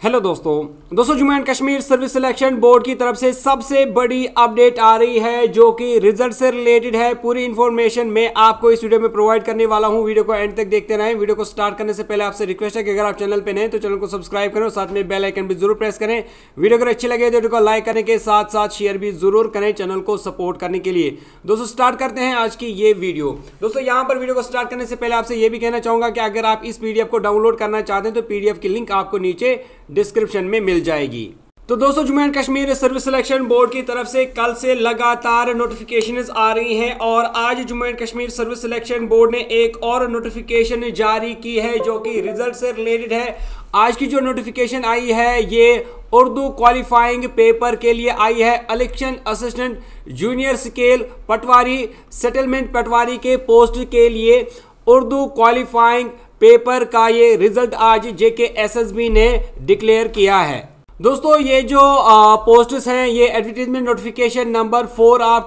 Hello दोस्तों Jammu and Kashmir service selection board की तरफ से सबसे बड़ी अपडेट आ रही है जो कि रिजल्ट से रिलेटेड है। पूरी इन्फॉर्मेशन मैं आपको इस वीडियो में प्रोवाइड करने वाला हूं। वीडियो को एंड तक देखते रहें। वीडियो को स्टार्ट करने से पहले आपसे रिक्वेस्ट है कि अगर आप चैनल पे नए तो चैनल को सब्सक्राइब करें और साथ में बेल आइकन भी जरूर प्रेस करें। वीडियो अगर अच्छी लगे तो वीडियो को लाइक करने के साथ साथ शेयर भी जरूर करें चैनल को सपोर्ट करने के लिए। दोस्तों स्टार्ट करते हैं आज की ये वीडियो। दोस्तों यहाँ पर वीडियो को स्टार्ट करने से पहले आपसे ये भी कहना चाहूंगा कि अगर आप इस पीडीएफ को डाउनलोड करना चाहते हैं तो पीडीएफ की लिंक आपको नीचे डिस्क्रिप्शन में मिल जाएगी। तो दोस्तों Jammu and Kashmir service selection board की तरफ से कल से लगातार नोटिफिकेशंस आ रही हैं और आज Jammu and Kashmir service selection board ने एक और नोटिफिकेशन जारी की है जो कि रिजल्ट से रिलेटेड है। आज की जो नोटिफिकेशन आई है ये उर्दू क्वालिफाइंग पेपर के लिए आई है। Election assistant junior scale patwari settlement patwari के पोस्ट के लिए उर्दू क्वालिफाइंग पेपर का ये रिजल्ट आज जेकेएसएसबी ने डिक्लेयर किया है। दोस्तों ये जो पोस्ट्स हैं ये advertisement notification number 4 of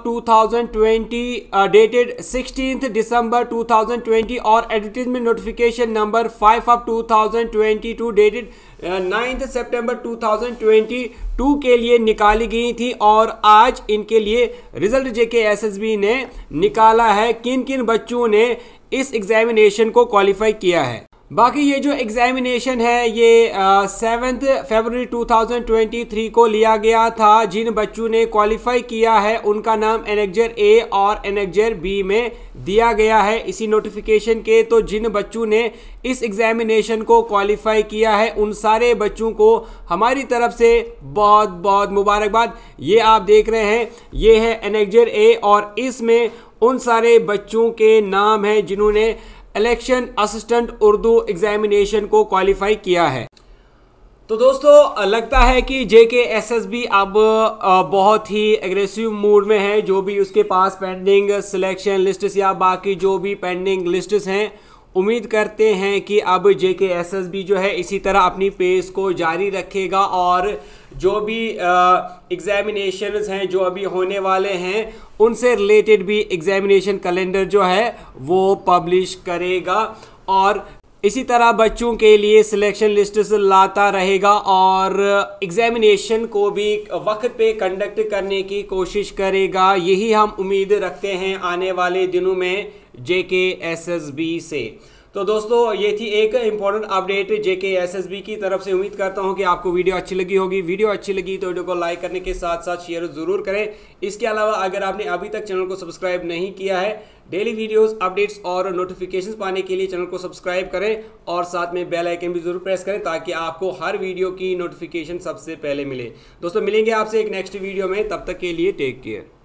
2020 dated 16 December 2020 और advertisement notification number 5 of 2022 dated 9 September 2022 के लिए निकाली गई थी और आज इनके लिए रिजल्ट जेकेएसएसबी ने निकाला है किन किन बच्चों ने इस एग्जामिनेशन को क्वालिफाई किया है। बाकी ये जो एग्जामिनेशन है ये 7 फरवरी 2023 को लिया गया था। जिन बच्चों ने क्वालिफाई किया है उनका नाम एनेक्जर ए और एनेक्जर बी में दिया गया है इसी नोटिफिकेशन के। तो जिन बच्चों ने इस एग्जामिनेशन को क्वालिफाई किया है उन सारे बच्चों को हमारी तरफ से बहुत बहुत मुबारकबाद। ये आप देख रहे हैं ये है एनेक्जर ए और इसमें उन सारे बच्चों के नाम हैं जिन्होंने इलेक्शन असिस्टेंट उर्दू एग्जामिनेशन को क्वालिफाई किया है। तो दोस्तों लगता है कि जेकेएसएसबी अब बहुत ही एग्रेसिव मूड में है। जो भी उसके पास पेंडिंग सिलेक्शन लिस्ट्स या बाकी जो भी पेंडिंग लिस्ट्स हैं उम्मीद करते हैं कि अब जेकेएसएसबी जो है इसी तरह अपनी पेस को जारी रखेगा और जो भी एग्जामिनेशंस हैं जो अभी होने वाले हैं उनसे रिलेटेड भी एग्जामिनेशन कैलेंडर जो है वो पब्लिश करेगा और इसी तरह बच्चों के लिए सिलेक्शन लिस्ट्स लाता रहेगा और एग्जामिनेशन को भी वक्त पे कंडक्ट करने की कोशिश करेगा। यही हम उम्मीद रखते हैं आने वाले दिनों में जेकेएसएसबी से। तो दोस्तों ये थी एक इम्पॉर्टेंट अपडेट जेकेएसएसबी की तरफ से। उम्मीद करता हूँ कि आपको वीडियो अच्छी लगी होगी। वीडियो अच्छी लगी तो वीडियो को लाइक करने के साथ साथ शेयर जरूर करें। इसके अलावा अगर आपने अभी तक चैनल को सब्सक्राइब नहीं किया है डेली वीडियोस अपडेट्स और नोटिफिकेशंस पाने के लिए चैनल को सब्सक्राइब करें और साथ में बेल आइकन भी जरूर प्रेस करें ताकि आपको हर वीडियो की नोटिफिकेशन सबसे पहले मिले। दोस्तों मिलेंगे आपसे एक नेक्स्ट वीडियो में, तब तक के लिए टेक केयर।